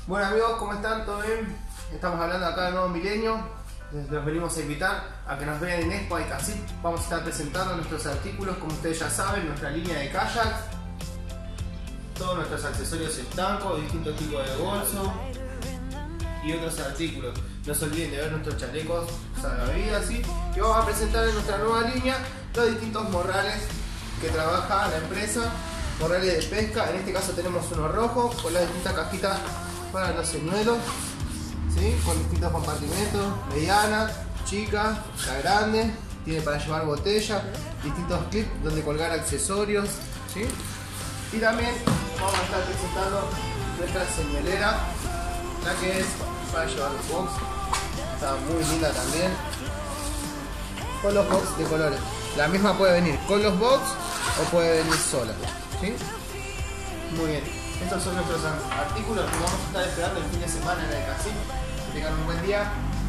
Bueno amigos, ¿cómo están? ¿Todo bien? Estamos hablando acá de Nuevo Milenio. Los venimos a invitar a que nos vean en Expo y Casit. Vamos a estar presentando nuestros artículos, como ustedes ya saben, nuestra línea de kayak, todos nuestros accesorios estancos, distintos tipos de bolso y otros artículos. No se olviden de ver nuestros chalecos salvavidas, ¿sí? Y vamos a presentar en nuestra nueva línea los distintos morrales que trabaja la empresa, morrales de pesca. En este caso tenemos uno rojo con las distintas cajitas para los señuelos, ¿sí? Con distintos compartimentos, mediana, chica, la grande, tiene para llevar botella, distintos clips donde colgar accesorios, ¿sí? Y también vamos a estar presentando nuestra señuelera, la que es para llevar los box, está muy linda también, con los box de colores. La misma puede venir con los box o puede venir sola, ¿sí? Muy bien. Estos son nuestros artículos que vamos a estar esperando el fin de semana en el casino. Que tengan un buen día.